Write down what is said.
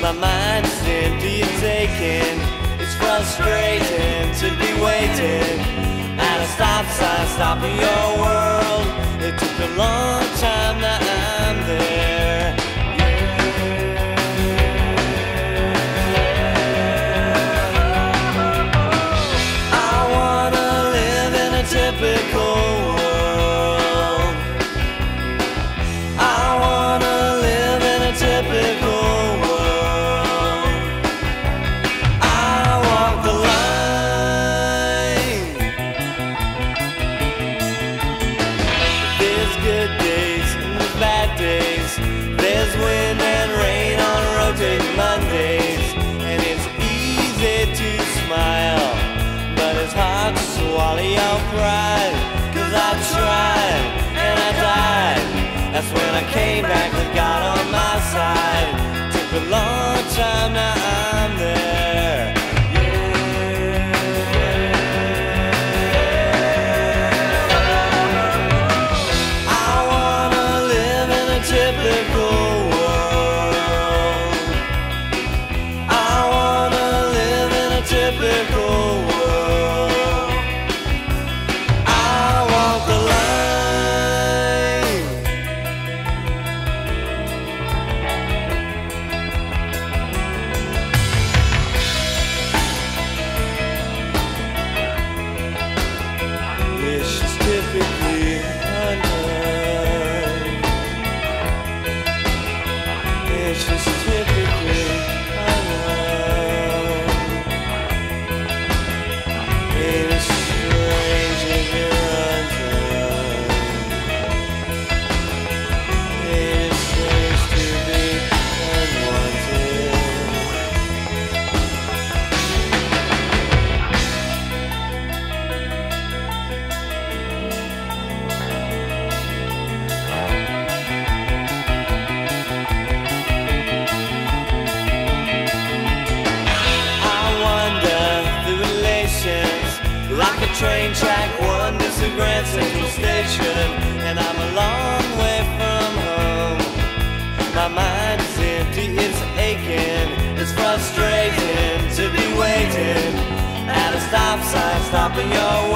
My mind's empty, it's aching. It's frustrating to be waiting at a stop sign, stopping your world. It took a long time, now I'm there. I wanna live in a typical world. I wanna live in a typical world. I walk the line. There's good days and there's bad days. There's wind and rain on rotating Mondays. And it's easy to smile, but it's hard to swallow your pride. 'Cause I tried and I died. That's when I came back with God on my side. Took a long time, now I'm there. I wanna live in a typical world. I wanna live in a typical world. I walk the line. It's just typically undone. It's just typically undone. It is strange if you're undone. It is strange to be unwanted. I wander through relations like a train track, one to Grand Central Station, and I'm a long way from home. My mind is empty, it's aching, it's frustrating to be waiting at a stop sign, stopping your